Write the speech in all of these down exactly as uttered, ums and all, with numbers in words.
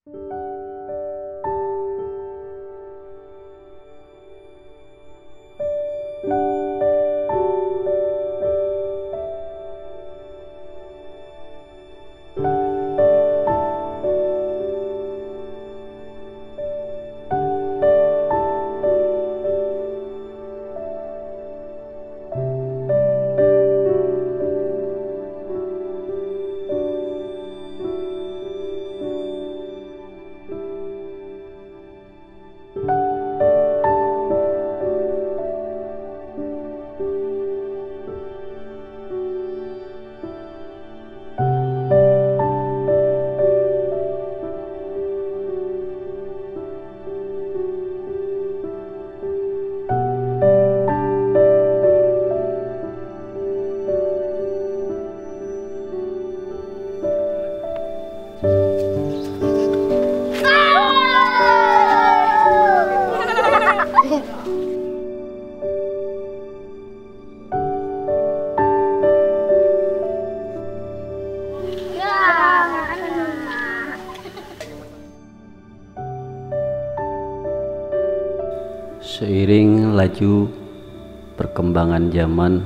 Seiring laju perkembangan zaman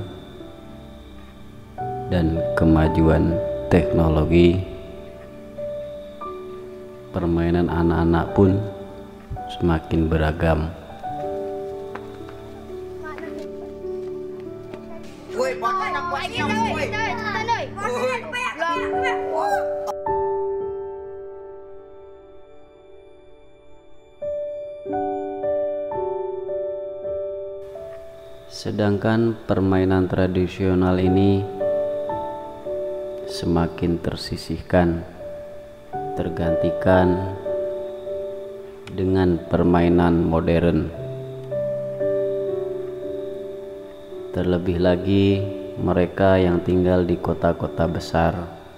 dan kemajuan teknologi, permainan anak-anak pun semakin beragam. Sedangkan permainan tradisional ini semakin tersisihkan, tergantikan dengan permainan modern. Terlebih lagi mereka yang tinggal di kota-kota besar.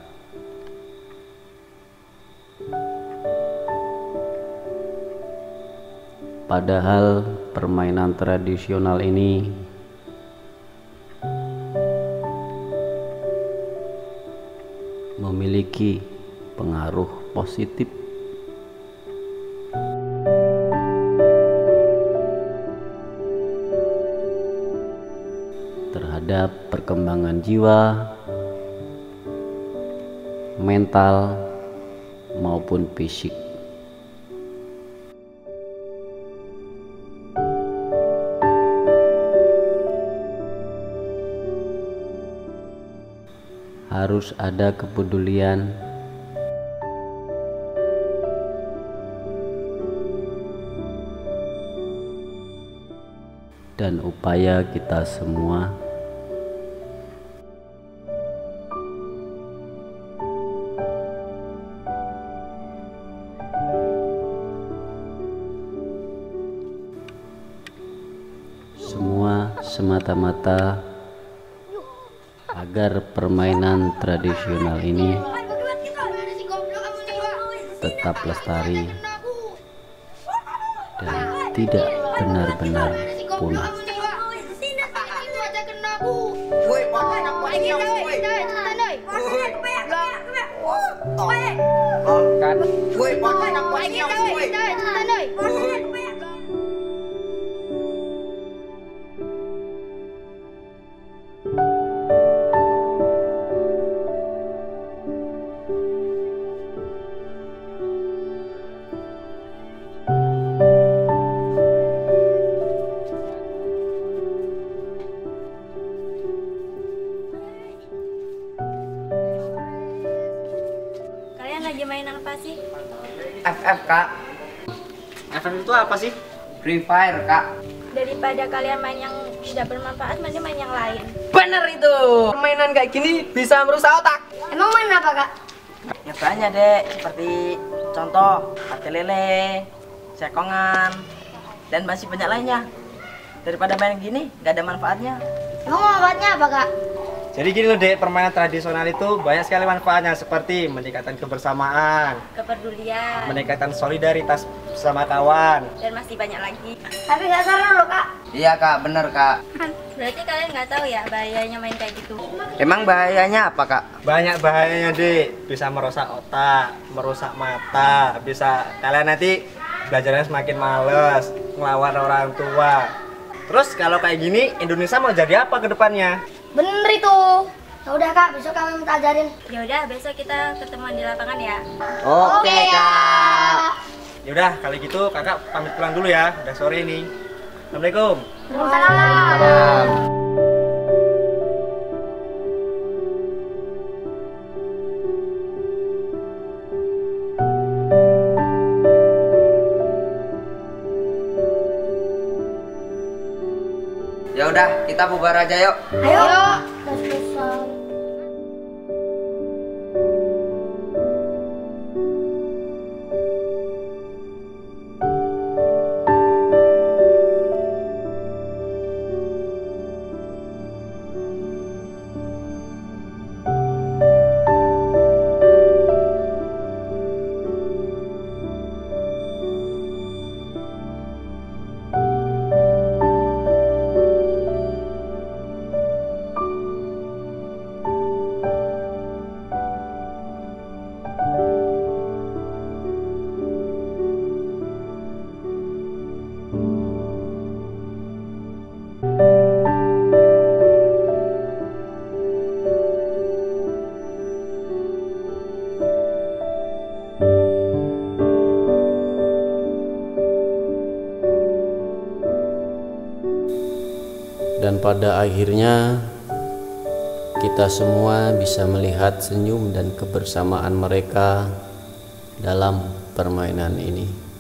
Padahal permainan tradisional ini memiliki pengaruh positif terhadap perkembangan jiwa, mental, maupun fisik. Harus ada kepedulian dan upaya kita semua semua semata-mata agar permainan tradisional ini tetap lestari dan tidak benar-benar punah. Lagi main apa sih? F F, Kak. F F itu apa sih? Free Fire, Kak. Daripada kalian main yang tidak bermanfaat, mending main yang lain. Bener itu. Permainan kayak gini bisa merusak otak. Emang main apa, Kak? Ya banyak, Dek. Seperti contoh pate lele, sekongan, dan masih banyak lainnya. Daripada main gini, gak ada manfaatnya. Emang manfaatnya apa, Kak? Jadi gini loh dek, permainan tradisional itu banyak sekali manfaatnya seperti meningkatkan kebersamaan, kepedulian, meningkatkan solidaritas bersama kawan. dan masih banyak lagi. Tapi nggak seru loh kak. Iya kak, bener kak. Berarti kalian nggak tahu ya bahayanya main kayak gitu. Emang bahayanya apa kak? Banyak bahayanya dek, bisa merusak otak, merusak mata, bisa kalian nanti belajarnya semakin males, ngelawan orang tua. Terus kalau kayak gini, Indonesia mau jadi apa ke depannya? Bener itu. Ya udah kak, besok kami minta ajarin. Ya udah, besok kita ketemuan di lapangan ya. Oke kak. Yaudah, kalau gitu kakak pamit pulang dulu ya, udah sore ini. Assalamualaikum. Salam. Ya udah, kita bubar aja yuk. Ayo. Udah selesai. Dan pada akhirnya kita semua bisa melihat senyum dan kebersamaan mereka dalam permainan ini.